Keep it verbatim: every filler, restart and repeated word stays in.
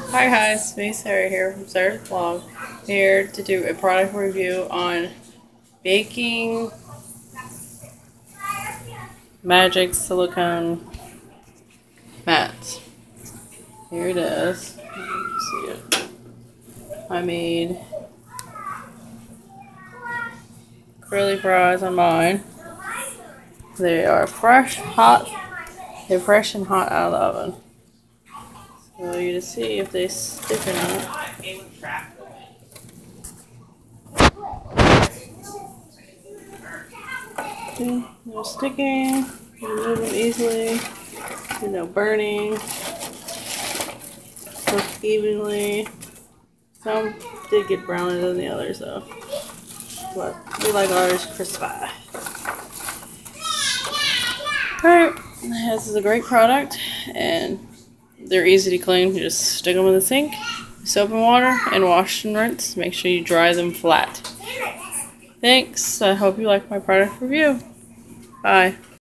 Hi guys, Wiszard here from Wiszard's Vlog, here to do a product review on baking magic silicone mats. Here it is. See it. I made curly fries on mine. They are fresh, hot. They're fresh and hot out of the oven. So you to see if they stick or not. See, they're sticking. You can move them easily. There's no burning. Cook evenly. Some did get browner than the others though, but we like ours crispy. Alright, this is a great product and they're easy to clean. You just stick them in the sink, soap and water, and wash and rinse. Make sure you dry them flat. Thanks. I hope you like my product review. Bye.